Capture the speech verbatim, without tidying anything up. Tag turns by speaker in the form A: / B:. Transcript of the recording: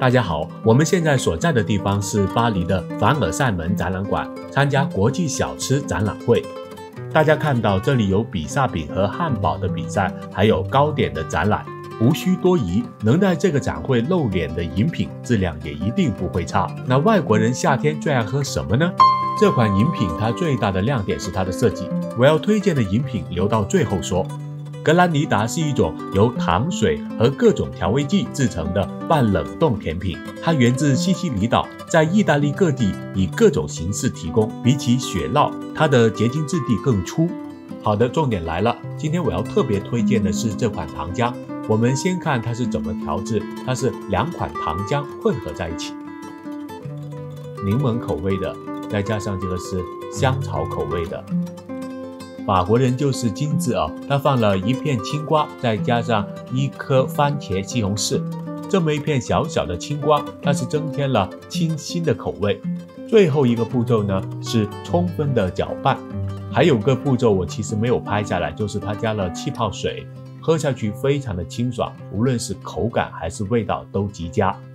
A: 大家好，我们现在所在的地方是巴黎的凡尔赛门展览馆，参加国际小吃展览会。大家看到这里有比萨饼和汉堡的比赛，还有糕点的展览。无需多疑，能在这个展会露脸的饮品质量也一定不会差。那外国人夏天最爱喝什么呢？这款饮品它最大的亮点是它的设计。我要推荐的饮品留到最后说。格兰尼达是一种由糖水和各种调味剂制成的半冷冻甜品，它源自西西里岛，在意大利各地以各种形式提供。比起雪酪，它的结晶质地更粗。好的，重点来了，今天我要特别推荐的是这款糖浆。我们先看它是怎么调制，它是两款糖浆混合在一起，柠檬口味的，再加上这个是香草口味的。法国人就是精致啊，他放了一片青瓜，再加上一颗番茄西红柿，这么一片小小的青瓜，它是增添了清新的口味。最后一个步骤呢是充分的搅拌，还有个步骤我其实没有拍下来，就是它加了气泡水，喝下去非常的清爽，无论是口感还是味道都极佳。